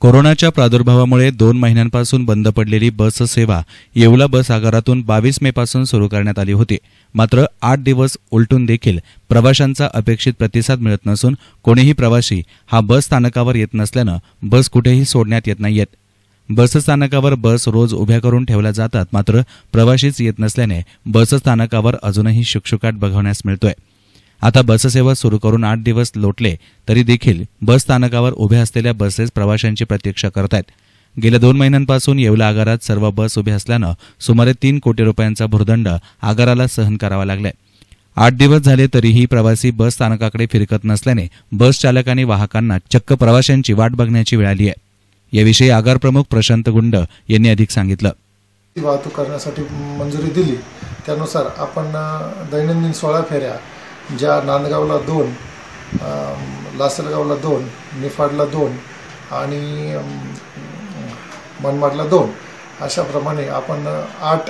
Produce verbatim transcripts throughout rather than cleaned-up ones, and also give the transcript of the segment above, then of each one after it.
कोरोनाच्या प्रादुर्भावामुळे दोन महिन्यांपासून बंद पडलेली बस सेवा येवला बस आगारातून बावीस मे पासून सुरू करण्यात आली होती. मात्र आठ दिवस उलटून देखील प्रवाशांचा अपेक्षित प्रतिसाद मिळत नसून कोणीही प्रवासी हा बस स्थानकावर येत नसल्यानं बस कुठेही सोडण्यात येत नाहीयेत. बस स्थानकावर बस रोज उभ्या करून ठेवल्या जातात, मात्र प्रवाशीच येत नसल्याने बस स्थानकावर अजूनही शुकशुकाट बघण्यास मिळतोय. आता बससेवा सुरू करून आठ दिवस लोटले तरी देखील बस स्थानकावर उभ्या असलेल्या बसेस प्रवाशांची प्रतीक्षा करत आहेत. गेल्या दोन महिन्यांपासून येवला आगारात सर्व बस उभ्या असल्यानं सुमारे तीन कोटी रुपयांचा भुर्दंड आगाराला सहन करावा लागलाय. आठ दिवस झाले तरीही प्रवासी बस स्थानकाकडे फिरकत नसल्याने बस चालक आणि वाहकांना चक्क प्रवाशांची वाट बघण्याची वेळ आली आहे. याविषयी आगार प्रमुख प्रशांत गुंड यांनी अधिक सांगितलं. वाहतूक करण्यासाठी मंजुरी दिली त्यानुसार आपण दैनंदिन सोळा फेऱ्या ज्या नांदगावला दोन, लासलगावला दोन, निफाडला दोन आणि मनमाडला दोन अशाप्रमाणे आपण आठ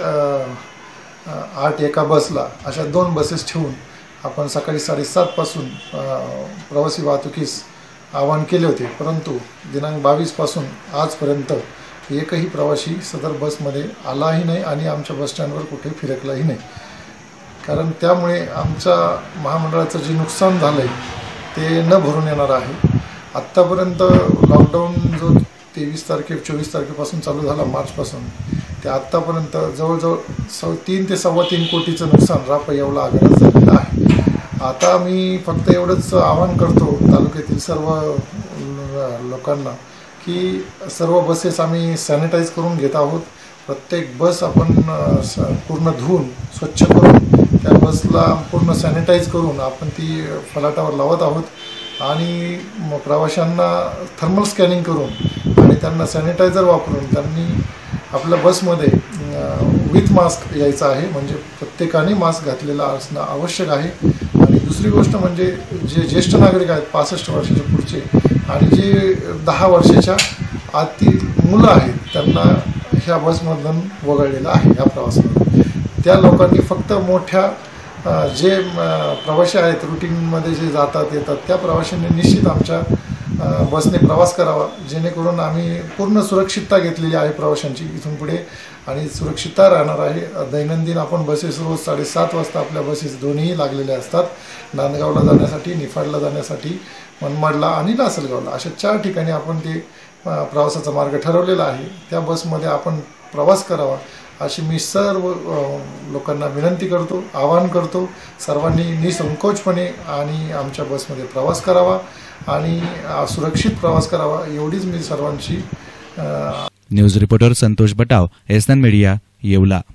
आठ एका बसला अशा दोन बसेस ठेवून आपण सकाळी साडेसातपासून प्रवासी वाहतुकीस आवाहन केले होते. परंतु दिनांक बावीसपासून आजपर्यंत एकही प्रवासी सदर बसमध्ये आलाही नाही आणि आमच्या बसस्टँडवर कुठे फिरकलाही नाही. कारण त्यामुळे आमच्या महामंडळाचं जे नुकसान झालं आहे ते न भरून येणार आहे. आत्तापर्यंत लॉकडाऊन जो तेवीस तारखे चोवीस तारखेपासून चालू झाला मार्चपासून ते आत्तापर्यंत जवळजवळ सव तीन ते सव्वा तीन कोटीचं नुकसान राप येवला आगारात झालेलं आहे. आता मी फक्त एवढंच आवाहन करतो तालुक्यातील सर्व लोकांना की सर्व बसेस आम्ही सॅनिटाईज करून घेत आहोत. प्रत्येक बस आपण पूर्ण धुवून स्वच्छ करून त्या बसला पूर्ण सॅनिटाईज करून आपण ती फलाटावर लावत आहोत आणि प्रवाशांना थर्मल स्कॅनिंग करून आणि त्यांना सॅनिटायझर वापरून त्यांनी आपल्या बसमध्ये विथ मास्क यायचं आहे. म्हणजे प्रत्येकाने मास्क घातलेला असणं आवश्यक आहे. आणि दुसरी गोष्ट म्हणजे जे ज्येष्ठ नागरिक आहेत पासष्ट वर्षाच्या पुढचे आणि जे दहा वर्षाच्या आतील मुलं आहेत त्यांना ह्या बसमधून वगळलेलं आहे. ह्या प्रवासामध्ये त्या लोकांनी फक्त मोठ्या जे प्रवासी आहेत रुटीनमध्ये जे जातात येतात त्या प्रवाशांनी निश्चित आमच्या बसने प्रवास करावा, जेणेकरून आम्ही पूर्ण सुरक्षितता घेतलेली आहे प्रवाशांची इथून पुढे आणि सुरक्षितता राहणार आहे. दैनंदिन आपण बसेस रोज साडेसात वाजता आपल्या बसेस दोन्ही लागलेल्या असतात. नांदगावला जाण्यासाठी, निफाडला जाण्यासाठी, मनमाडला आणि लासलगावला अशा चार ठिकाणी आपण ते प्रवासाचा मार्ग ठरवलेला आहे. त्या बसमध्ये आपण प्रवास करावा अशी मी सर्व लोकांना विनंती करतो, आवाहन करतो. सर्वांनी निसंकोचपणे आणि आमच्या बसमध्ये प्रवास करावा आणि सुरक्षित प्रवास करावा एवढीच मी सर्वांची. News reporter Santosh Batav, S N media, Yeola.